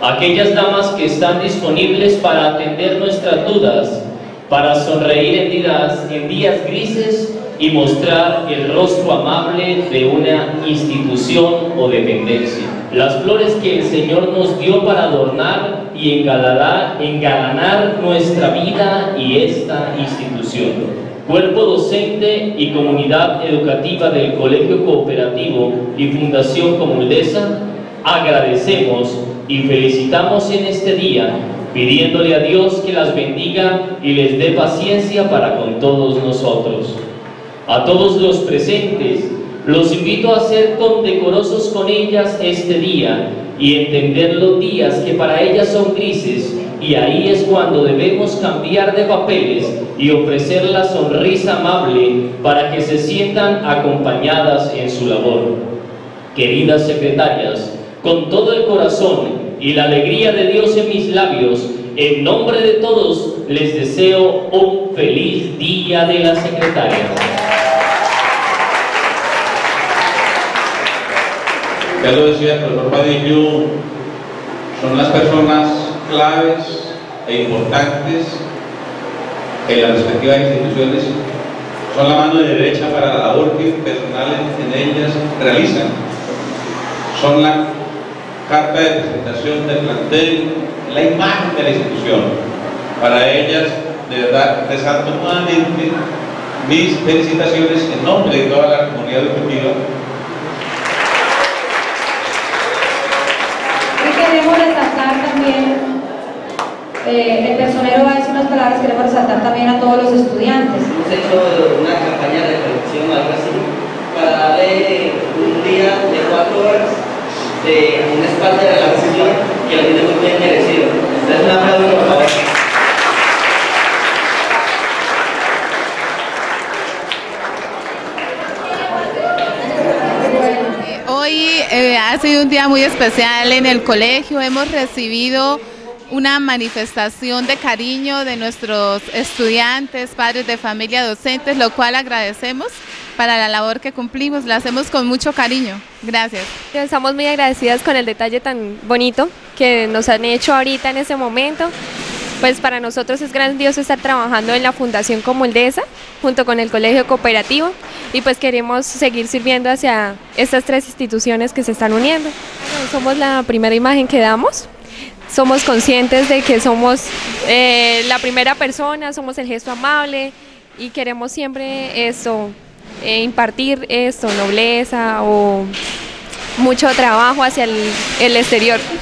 aquellas damas que están disponibles para atender nuestras dudas, para sonreír en días grises y mostrar el rostro amable de una institución o dependencia. Las flores que el Señor nos dio para adornar y engalanar nuestra vida y esta institución. Cuerpo docente y comunidad educativa del Colegio Cooperativo y Fundación Comuldesa, agradecemos y felicitamos en este día, pidiéndole a Dios que las bendiga y les dé paciencia para con todos nosotros. A todos los presentes, los invito a ser condecorosos con ellas este día y entender los días que para ellas son grises, y ahí es cuando debemos cambiar de papeles y ofrecer la sonrisa amable para que se sientan acompañadas en su labor. Queridas secretarias, con todo el corazón y la alegría de Dios en mis labios, en nombre de todos les deseo un feliz Día de la Secretaria. Ya lo decía el profesor Padillo, son las personas claves e importantes en las respectivas instituciones, son la mano derecha para la labor que personales en ellas realizan, son la carta de presentación del plantel, la imagen de la institución. Para ellas, de verdad, resalto nuevamente mis felicitaciones en nombre de toda la comunidad educativa. Queremos resaltar también, el personero va a decir unas palabras, queremos resaltar también a todos los estudiantes. Hemos hecho una campaña de recolección o algo así, para darle un día de 4 horas de un espacio de relajación que lo tiene muy bien merecido. Entonces, un aplauso, por favor. Hoy ha sido un día muy especial en el colegio. Hemos recibido una manifestación de cariño de nuestros estudiantes, padres de familia, docentes, lo cual agradecemos para la labor que cumplimos, la hacemos con mucho cariño. Gracias. Estamos muy agradecidas con el detalle tan bonito que nos han hecho ahorita en este momento. Pues para nosotros es grandioso estar trabajando en la Fundación Comuldesa junto con el Colegio Cooperativo, y pues queremos seguir sirviendo hacia estas 3 instituciones que se están uniendo. Bueno, somos la primera imagen que damos, somos conscientes de que somos la primera persona, somos el gesto amable y queremos siempre esto, impartir esto, nobleza o mucho trabajo hacia el exterior.